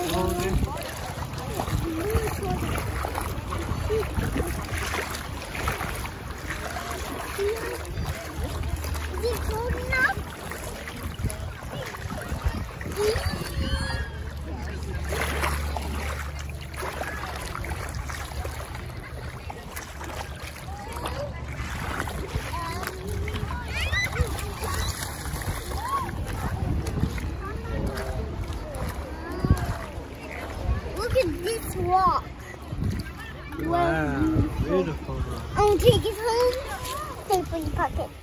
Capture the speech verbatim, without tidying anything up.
Look at this rock. Wow, beautiful rock. I'm gonna take it home. Stay in your pocket.